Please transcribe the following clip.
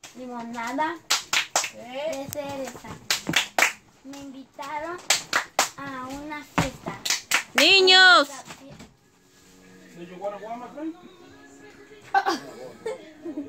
limonada de cereza. Me invitaron a una fiesta. Niños. Did you want to warm up,